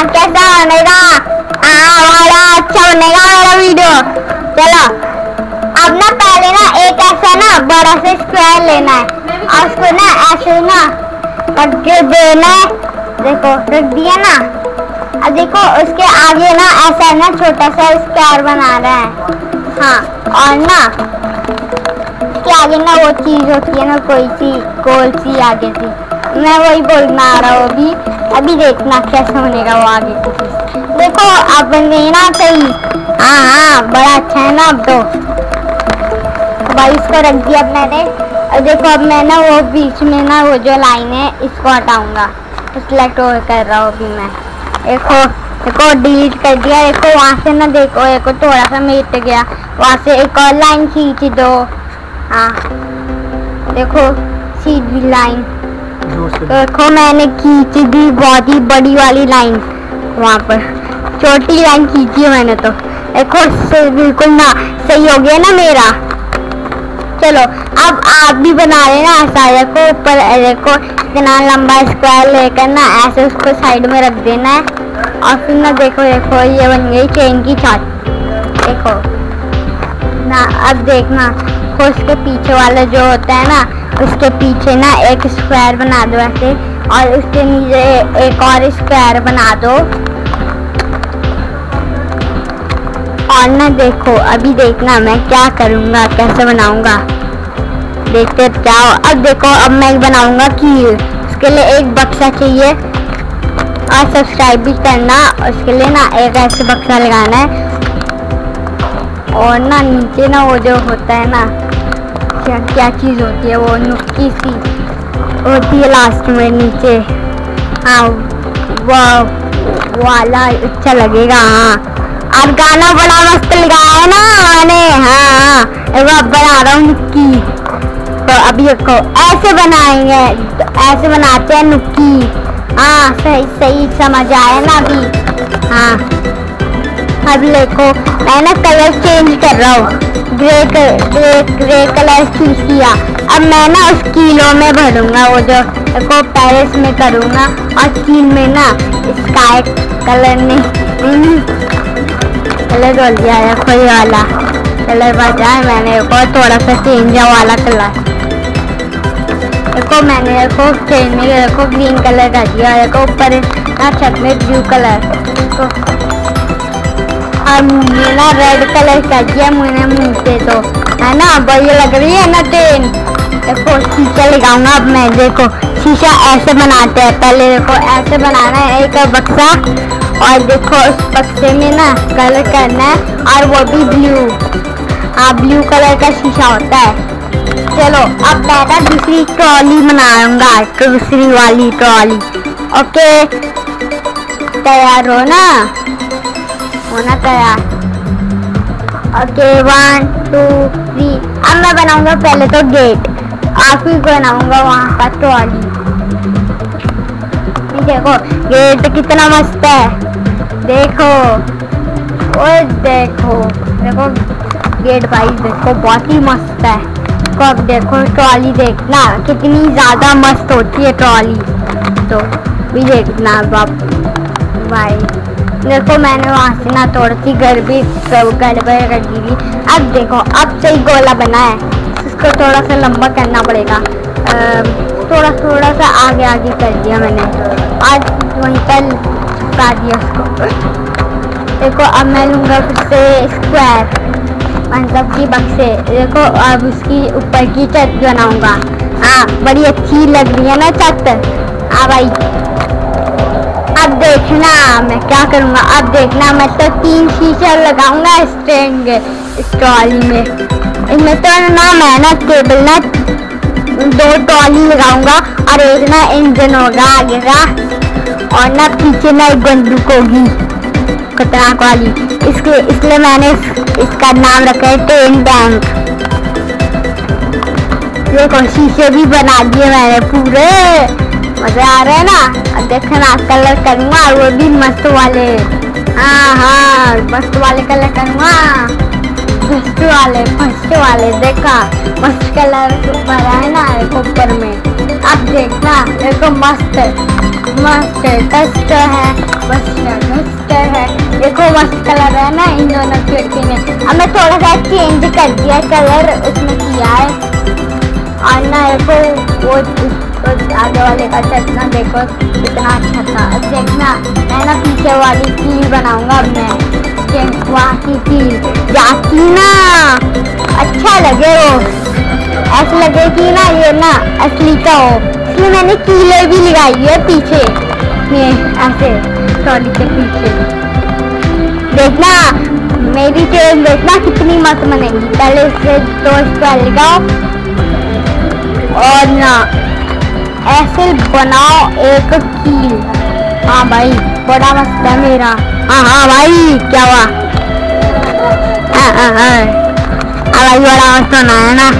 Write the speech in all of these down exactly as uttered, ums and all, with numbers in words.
कैसा बनेगा? हाँ वाला अच्छा बनेगा मेरा वीडियो। चलो अब ना पहले ना एक ऐसा ना बड़ा सा स्क्वायर लेना है और उसको ना ऐसे ना करके देना है। देखो रख दिया ना। अब देखो उसके आगे ना ऐसा ना छोटा सा स्क्वायर बना रहा है। हाँ और ना उसके आगे ना वो चीज होती है ना कोई सी गोल सी आगे थी, मैं वही बोलना आ रहा हूँ अभी। अभी देखना कैसे बनेगा वो आगे की चीज। देखो अब बनेना सही। हाँ हाँ बड़ा अच्छा है ना। अब तो भाई इसको रख दिया मैंने। और देखो अब मैं ना वो बीच में ना वो जो लाइन है इसको हटाऊंगा। सिलेक्ट कर रहा हूँ अभी मैं। देखो देखो डिलीट कर दिया। देखो वहाँ से ना देखो देखो थोड़ा सा मिट गया, वहाँ से एक और लाइन खींच दो। हाँ देखो सीधी लाइन। देखो मैंने खींच दी बहुत ही बड़ी वाली लाइन, वहाँ पर छोटी लाइन खींची मैंने। तो देखो बिल्कुल ना सही हो गया ना मेरा। चलो अब आप भी बना लेना ऐसा। देखो ऊपर देखो इतना लंबा स्क्वायर लेकर ना ऐसे उसको साइड में रख देना है और फिर ना देखो देखो ये बन गई ट्रेन की छत। देखो ना अब देखना उसके पीछे वाला जो होता है ना उसके पीछे ना एक स्क्वायर बना दो ऐसे और उसके नीचे एक और स्क्वायर बना दो। और ना देखो अभी देखना मैं क्या करूँगा कैसे बनाऊंगा, देखते जाओ। अब देखो अब मैं बनाऊंगा कील। उसके लिए एक बक्सा चाहिए और सब्सक्राइब भी करना। उसके लिए ना एक ऐसे बक्सा लगाना है और ना नीचे ना वो जो होता है ना क्या क्या चीज़ होती है वो नुक्की सी होती है लास्ट में नीचे। हाँ वो वाला अच्छा लगेगा। हाँ और गाना बड़ा मस्त लगाया है ना मैंने। हाँ हाँ अब बना रहा हूँ नुक्की। तो अभी देखो ऐसे बनाएंगे, ऐसे बनाते हैं नुक्की। हाँ सही सही समझ आया ना अभी। हाँ अब देखो मैं ना कलर चेंज कर रहा हूँ। Grey grey grey colour choose किया। अब मैं ना उस कीलों में भरूंगा वो जो देखो पेरिस में करूँगा और कील में ना स्काई कलर ने कलर बोल दिया है कोई वाला कलर बचाया मैंने को थोड़ा सा चेंज वाला कलर। देखो मैंने देखो चेंज में देखो ग्रीन कलर कर दिया। देखो ऊपर ना छत में ब्लू कलर। तो अब मुझे ना रेड कलर कर दिया मैंने मुँह से। तो है ना बढ़िया लग रही है ना ट्रेन। देखो शीशा लगाऊंगा अब मैं। देखो शीशा ऐसे बनाते हैं। पहले देखो ऐसे बनाना है एक बक्सा और देखो उस बक्से में ना कलर करना है और वो भी ब्लू। हाँ ब्लू कलर का शीशा होता है। चलो अब मैं ना दूसरी ट्रॉली बनाऊंगा, दूसरी वाली ट्रॉली। ओके तैयार हो ना, होना तैयार। Okay one two three. अब मैं बनाऊंगा पहले तो गेट, आप ही बनाऊंगा वहाँ का ट्रॉली। देखो गेट कितना मस्त है। देखो ओए देखो देखो गेट भाई देखो बहुत ही मस्त है। तो अब देखो ट्रॉली देखना कितनी ज़्यादा मस्त होती है ट्रॉली। तो भी देखना बाप भाई। देखो मैंने वहाँ से ना थोड़ी सी गड़बड़ी गड़बड़ कर दी थी। अब देखो अब सही गोला बना है। इसको थोड़ा सा लंबा करना पड़ेगा। आ, थोड़ा थोड़ा सा आगे आगे कर दिया मैंने आज वहीं पर चिपका दिया उसको। देखो अब मैं लूँगा फिर से स्क्वायर मतलब की बक्से। देखो अब उसकी ऊपर की छत बनाऊंगा। हाँ बड़ी अच्छी लग रही है ना छत। हाँ भाई अब देखना मैं क्या करूँगा। अब देखना मैं तो तीन शीशे लगाऊंगा इस ट्रेन के इस ट्रॉली में। इसमें तो ना मैं ना केबल ना दो ट्रॉली लगाऊंगा और एक ना इंजन होगा आगे का और ना पीछे ना एक बंदूक होगी खतरनाक वाली। इसके इसलिए मैंने इस, इसका नाम रखा है ट्रेन बैंक। देखो शीशे भी बना दिए मैंने पूरे। मजा आ रहा है ना। अब देखना कलर करूँगा और वो भी मस्त वाले। हाँ हाँ मस्त वाले कलर करूँगा। फर्स्ट वाले फर्स्ट वाले देखा मस्त कलर भरा है ना ऊपर में। अब देखना देखो मस्त मस्त डस्ट है, मस्त डस्ट है, देखो मस्त कलर है ना इन दोनों खिड़की में। अब मैं थोड़ा सा चेंज कर दिया कलर उसमें किया है, और ना देखो वो आगे वाले का चश्मा देखो कितना अच्छा था। अब देखना मैं ना पीछे वाली कील बनाऊंगा अब मैं, वहाँ की कील जाती ना अच्छा लगे, वो ऐसा लगे कि ना ये ना असली का हो, इसलिए मैंने कीलें भी लगाई है पीछे ये ऐसे ट्रॉली के पीछे। देखना मेरी ट्रेन देखना कितनी मस्त बनेगी। पहले इससे दोस्त का लगाओ और ना ऐसे बनाओ एक कील। हाँ भाई बड़ा मस्त है मेरा। हाँ हाँ भाई क्या हुआ? हाँ हाँ हाँ भाई बड़ा मस्त बनाया ना।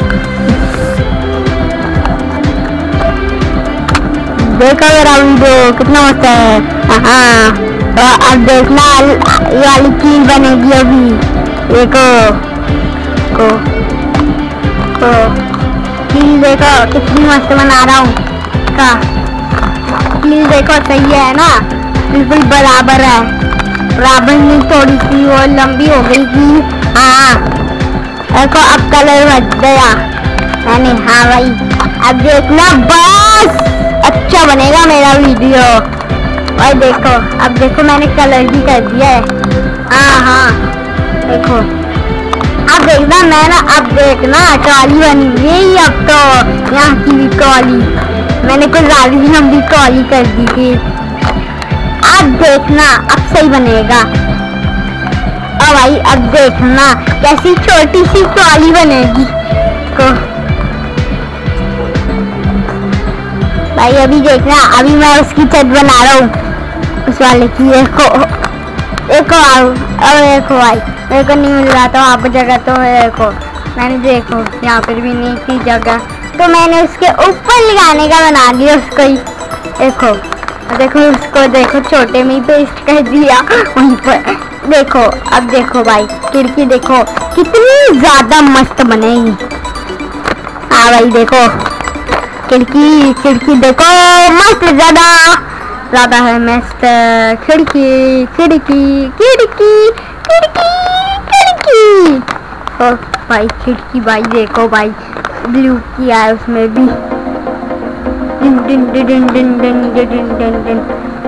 देखो मेरा वीडियो कितना मस्त है। हाँ तो अब देखना ये वाली कील बनेगी अभी। देखो को को कील देखो कितनी मस्त बना रहा हूँ का। कील देखो सही है ना, बिल्कुल बराबर है, बराबर नहीं थोड़ी सी वो लंबी हो गई थी। हाँ देखो अब कलर बच गया मैंने। हाँ भाई अब देखना बस अच्छा बनेगा मेरा वीडियो। और देखो अब देखो मैंने कलर भी कर दिया है। हाँ हाँ देखो अब देखना मैं ना अब देखना ट्रॉली बनी यही। अब तो यहाँ की भी ट्रॉली मैंने कुछ ज्यादा ही लंबी ट्रॉली कर दी थी। अब देखना अब सही बनेगा। और भाई अब देखना कैसी छोटी सी ट्रॉली बनेगी को। भाई अभी देखना अभी मैं उसकी छत बना रहा हूँ उस वाले की। देखो देखो अब देखो भाई मेरे को नहीं मिल रहा था वहाँ पर जगह, तो देखो मैंने देखो यहाँ पर भी नहीं थी जगह, तो मैंने उसके ऊपर लगाने का बना दिया उसको ही। देखो देखो उसको देखो छोटे में ही पेस्ट कर दिया वहीं पर। देखो अब देखो भाई खिड़की देखो कितनी ज्यादा मस्त बनेगी। हाँ भाई देखो खिड़की खिड़की देखो मस्त ज्यादा ज्यादा है मस्त। खिड़की खिड़की खिड़की खिड़की खिड़की ओ भाई खिड़की भाई देखो भाई ब्लू किया है उसमें भी। दिन दिन दिन दिन दिन दिन दिन दिन दिन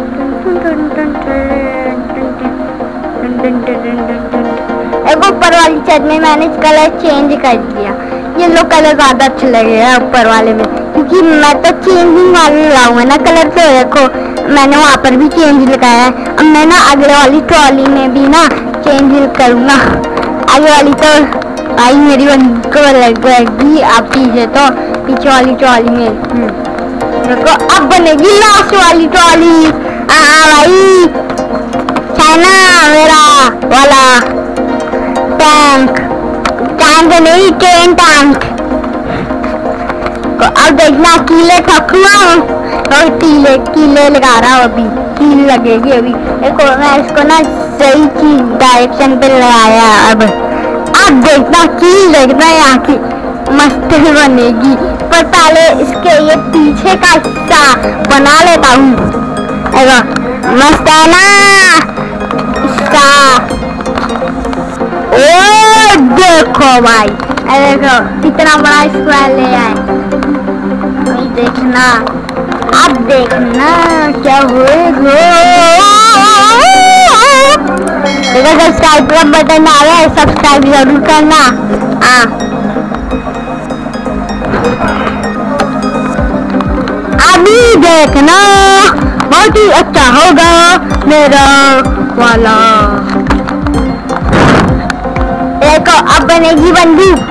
एक ऊपर वाली छत में मैंने कलर चेंज कर दिया, येलो कलर ज्यादा अच्छा लगेगा ऊपर वाले में, क्योंकि मैं तो चेंजिंग वाले लगाऊंगा ना कलर। तो देखो मैंने वहाँ पर भी चेंज लगाया है। अब मैं ना अगले वाली ट्रॉली में भी ना चेंज करूँगा। आगे वाली तो भाई मेरी बंदी को लगेगी, आप पीछे तो पीछे वाली ट्रॉली में देखो अब बनेगी लास्ट वाली ट्रॉली। हाँ भाई चाइना मेरा वाला टैंक टैंक नहीं ट्रेन टैंक। तो अब देखना कीले ठकुआ और कीले कीले लगा रहा हूँ अभी, कील लगेगी अभी। देखो मैं इसको ना सही चीज डायरेक्शन पे लगाया। अब अब देखना कील देखना यहाँ की मस्त बनेगी, पर पहले इसके ये पीछे का हिस्सा बना लेता हूँ। मस्त है ना इसका। ओ देखो भाई देखो कितना बड़ा स्क्वायर ले आए। वही देखना अब देखना क्या होगा। देखो सब्सक्राइब का बटन आ रहा है, सब्सक्राइब जरूर करना। हाँ अभी देखना बहुत ही अच्छा होगा मेरा वाला। देखो अब बनेगी बंदूक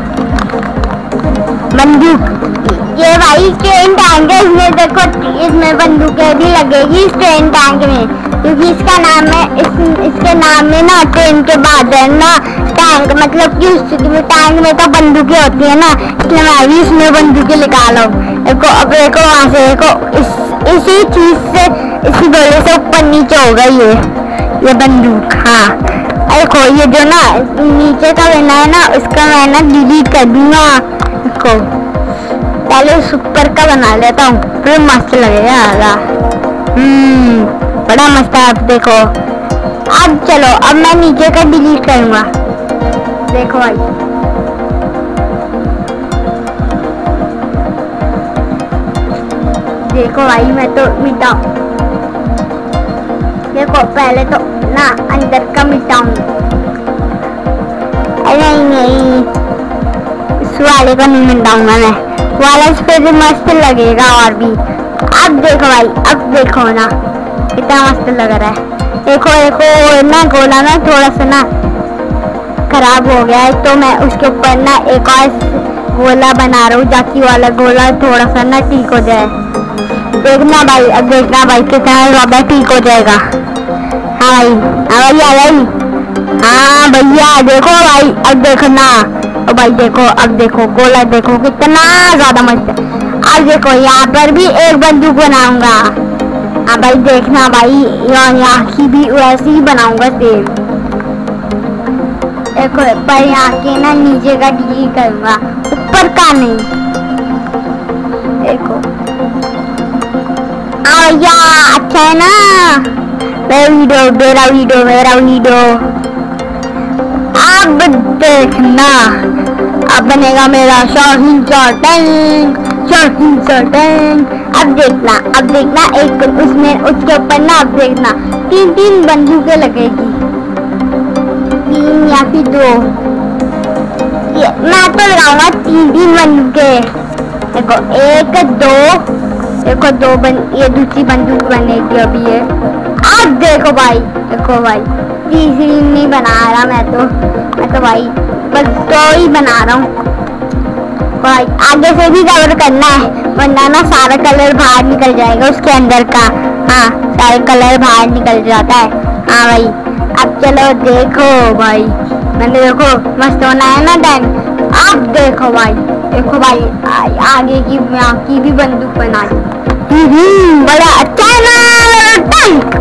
बंदूक। ये भाई ट्रेन टैंक है, इसमें देखो इसमें बंदूकें भी लगेगी इस ट्रेन टैंक में, क्योंकि इसका नाम है इस, इसके नाम में ना ट्रेन के बाद है ना टैंक, मतलब कि उस टैंक में तो बंदूकें होती है ना, इसलिए मैं भी इसमें बंदूकें निकाला हूँ। देखो अब देखो वहाँ से देखो इस इसी चीज से इसी गोले से ऊपर नीचे होगा ये ये बंदूक। हाँ देखो ये जो ना नीचे का बना है ना उसका मैं ना डिलीट कर दूंगा इसको। पहले सुपर का बना लेता हूँ, फिर मस्त लगेगा। हम्म बड़ा मस्त है। अब देखो, अब चलो, अब मैं नीचे का डिलीट करूंगा। देखो भाई, देखो भाई, मैं तो मिटाऊं। देखो पहले तो ना अंदर का मिटाऊं। नहीं नहीं, इस वाले को नहीं मिटाऊंगा मैं, वाला इस पे भी मस्त लगेगा। और भी अब देखो भाई, अब देखो ना कितना मस्त लग रहा है। देखो देखो ना, गोला ना थोड़ा सा ना खराब हो गया है, तो मैं उसके ऊपर ना एक और गोला बना रहा हूँ, ताकि वाला गोला थोड़ा सा ना ठीक हो जाए। देखना भाई, अब देखना भाई कितना ज्यादा ठीक हो जाएगा। हाँ भाई, हाँ भैया भाई, हाँ भैया देखो भाई, अब देखो ना, ओ भाई देखो, अब देखो गोला देखो कितना ज्यादा मस्त है। अब देखो यहाँ पर भी एक बंदूक बनाऊंगा। हाँ भाई देखना भाई, यहाँ की भी वैसे ही बनाऊंगा सेम। देखो पर यहाँ के ना नीचे का डिलीट करूंगा, ऊपर का नहीं। देखो या अच्छा है ना, मेरा वीडियो मेरा वीडियो मेरा वीडियो अब देखना, अब बनेगा मेरा शाहीन सा टैंक, शाहीन सा टैंक। अब देखना, अब देखना एक उसमें उसके ऊपर ना, अब देखना तीन तीन बंदूकें लगेगी, तीन या फिर दो, ये मैं तो लगाऊंगा तीन तीन बंदूकें। देखो एक दो, देखो दो बन, ये दूसरी बंदूक बनेगी अभी ये। अब देखो भाई, देखो भाई तीसरी नहीं बना रहा मैं तो, मैं तो भाई बस दो ही बना रहा हूँ भाई। आगे से भी कवर करना है, वरना ना सारा कलर बाहर निकल जाएगा उसके अंदर का। हाँ सारा कलर बाहर निकल जाता है। हाँ भाई, अब चलो देखो भाई, मैंने देखो मस्त होना है ना टैंक। अब देखो भाई, देखो भाई आ, आगे की यहाँ की भी बंदूक बना दी। बड़ा अच्छा है ना टैंक,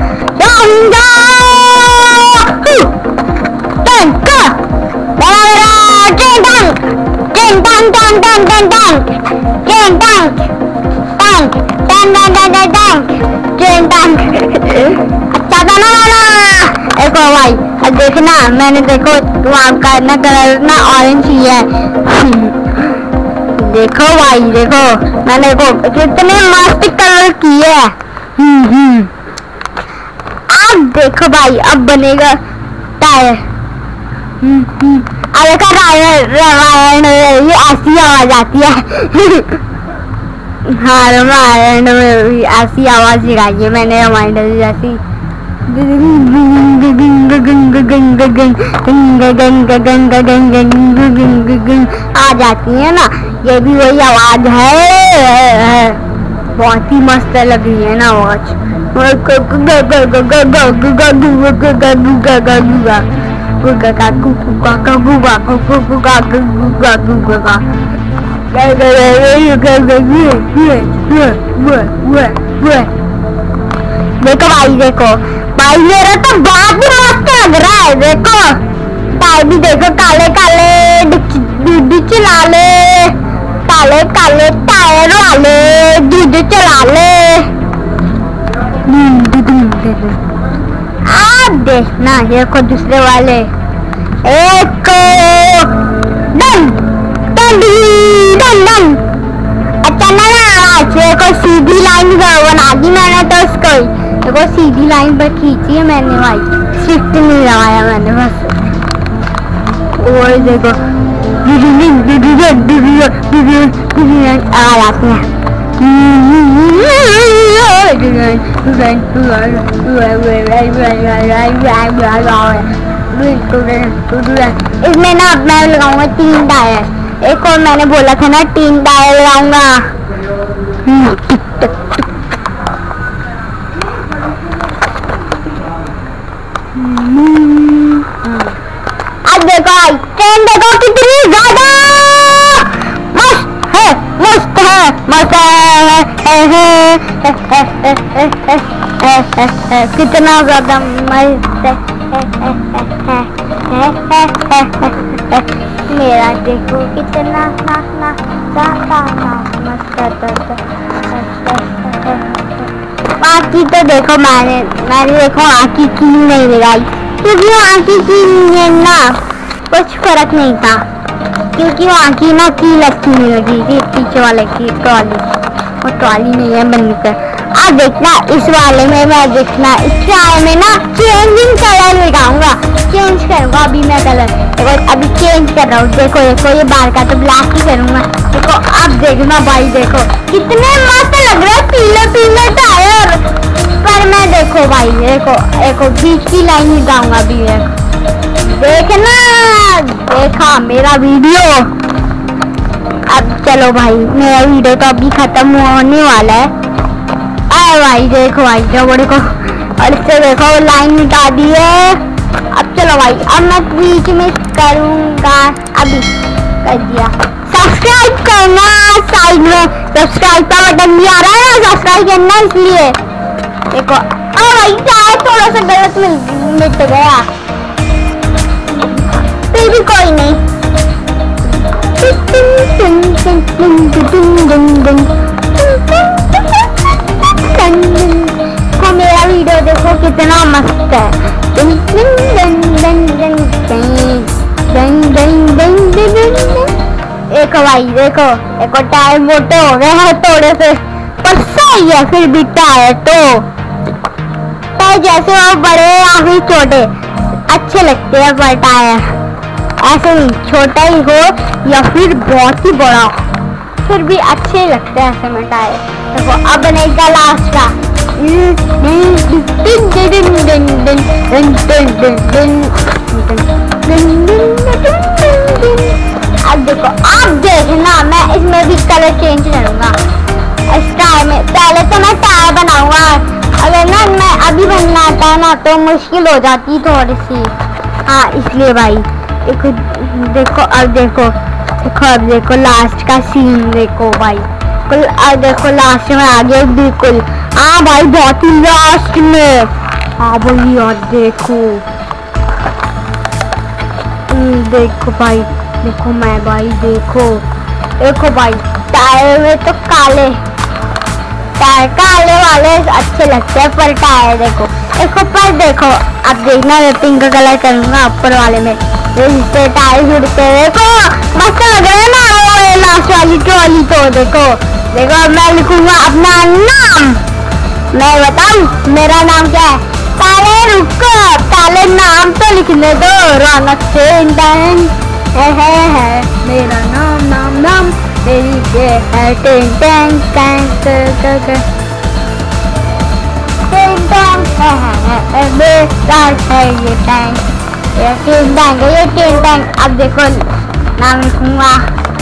अच्छा था ना वाला। देखो भाई, अब देखना, मैंने देखो वहाँ का ना कलर ना ऑरेंज ही है। देखो भाई, देखो मैंने देखो कितने मस्त कलर किए है। अब देखो भाई, अब बनेगा टायर। अब देखो टायर, ये ऐसी आवाज आती है। हाँ रामायण में भी ऐसी आवाज लगाई है मैंने, रामायण जैसी आ जाती है ना, ये भी वही आवाज है। बहुत ही मस्त लग रही है ना आवाज। देखो भाई, देखो भाई मेरा तो बहुत ही मस्त लग रहा है। देखो टायर भी देखो, काले काले दूध चला ले, काले काले टायर वाले दूध चला ले। अब देखना ये को दूसरे वाले, एक डन डन डन डन। अच्छा ना आवाज को सीधी लाइन बना दी मैंने तो उसको, देखो सीधी लाइन पर खींची है मैंने भाई, शिफ्ट नहीं लगाया मैंने बस। और देखो आवाज आती है। इसमें ना मैं लगाऊंगा तीन टायर, एक और मैंने बोला था ना तीन टायर लगाऊंगा। अब देखो ट्रेन देखो कितनी ज्यादा मस्त है, मस्त है, मस्त है, कितना ज्यादा मस्त है। मेरा देखो कितना ना ना ना ना ना मस्त। बाकी तो देखो मैंने मैंने देखो आँखी की नहीं लगाई क्योंकि आँखी की ना कुछ फर्क नहीं था, क्योंकि वो आँखी ना कील अच्छी नहीं लगी थी पीछे वाले की ट्रॉली, वो ट्रॉली नहीं है बंद कर। अब देखना इस वाले में मैं देखना इस ट्राई में ना चेंजिंग कलर लगाऊंगा, चेंज करूंगा अभी मैं कलर। देखो अभी चेंज कर रहा हूँ, देखो देखो ये बाल का तो ब्लैक ही करूंगा। देखो अब देखना भाई, देखो कितने मस्त लग रहा है पीले पीले टायर। पर मैं देखो भाई देखो देखो बीच की लाइन ही जाऊंगा अभी। देखना देखा मेरा वीडियो। अब चलो भाई मेरा वीडियो तो अभी खत्म होने वाला है। अरे भाई देखो भाई जो बड़े को और इससे देखो लाइन मिटा दी है। अब चलो भाई अब मैं बीच में करूंगा, अभी कर दिया। सब्सक्राइब करना, साइड में सब्सक्राइब का बटन भी आ रहा है ना, सब्सक्राइब करना इसलिए। देखो अरे भाई शायद थोड़ा सा गलत मिल मिट गया, फिर भी कोई नहीं। तो मेरा वीडियो देखो कितना मस्त है। देखो भाई देखो देखो टायर मोटे हो गए हैं थोड़े से, पर सही है फिर भी टायर तो टायर जैसे वो बड़े या फिर छोटे अच्छे लगते हैं। पर टायर ऐसे ही छोटा ही हो या फिर बहुत ही बड़ा फिर भी अच्छे लगते हैं ऐसे में टायर। देखो अब बनेगा लास्ट का। अब देखो अब देखना मैं इसमें भी कलर चेंज करूंगा इस टायर में। पहले तो मैं टायर बनाऊंगा, अगर ना मैं अभी बनना आता है ना तो मुश्किल हो जाती थोड़ी सी, हाँ इसलिए भाई। देखो देखो अब देखो देखो अब देखो लास्ट का सीन देखो भाई। अब देखो लास्ट में आ गया बिल्कुल, हाँ भाई बहुत ही लास्ट में। हाँ भाई यार देखो देखो भाई देखो मैं भाई देखो देखो भाई टायर में तो काले टायर काले वाले अच्छे लगते हैं, पर टायर देखो देखो पर देखो अब देखना मैं पिंक कलर करूंगा ऊपर वाले में, इससे टायर जुड़ते देखो मस्त लग रहा है ना लास्ट वाली ट्रॉली। तो देखो देखो मैं लिखूंगा अपना नाम, मैं बताऊं मेरा नाम क्या है। पहले रुको पहले नाम तो लिखने दो, रौनक से है, है, है मेरा नाम नाम नाम मेरी ये है ten ten tank tank ten tank है मेरा है ये टैंक ये टेन टैंक ये टेन टैंक। अब देखो नाम लिखूंगा,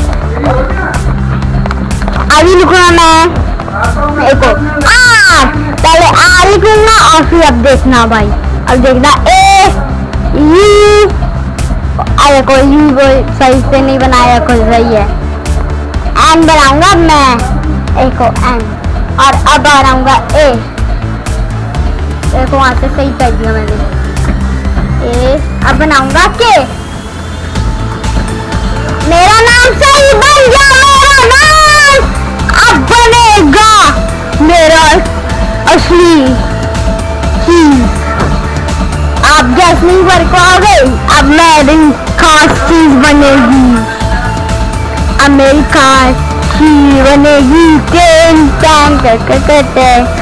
अभी लिखूंगा मैं देखो आ पहले आ लिखूंगा और फिर अब देखना भाई अब देखना ए यू। अरे कोई यू सही से नहीं बनाया, कुछ सही है। एन बनाऊंगा मैं देखो एन, और अब बनाऊंगा ए। देखो वहां से सही कर दिया मैंने ए। अब बनाऊंगा के, मेरा नाम सही बन गया। मेरा नाम अब बनेगा मेरा असली चीज। आप गैस नहीं भर को आ गई, अब मेरी खास चीज बनेगी, अब मेरी खास चीज बनेगी। टेन टैंक करते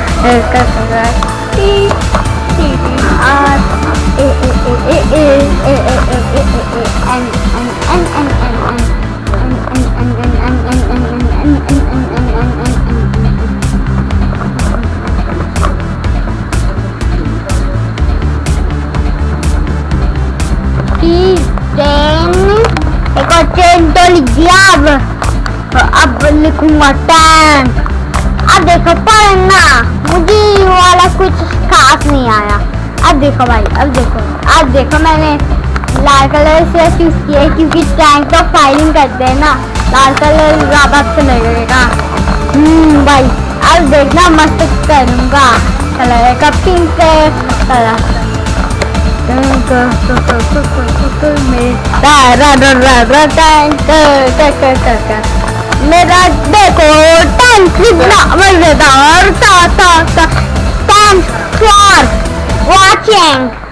चेन तो लिख दिया, अब अब लिखूंगा टैंक। अब देखो पढ़ना मुझे वाला कुछ खास नहीं आया। अब देखो भाई अब देखो अब देखो मैंने लाल कलर से चूज किया है क्योंकि टैंक तो फायरिंग करते हैं ना, लाल कलर ज्यादा अच्छा लगेगा। हम्म भाई अब देखना मस्त करूंगा कलर का पिंक कलर। मेरा देखो टैंक कितना मजेदार था था था। Thanks for watching.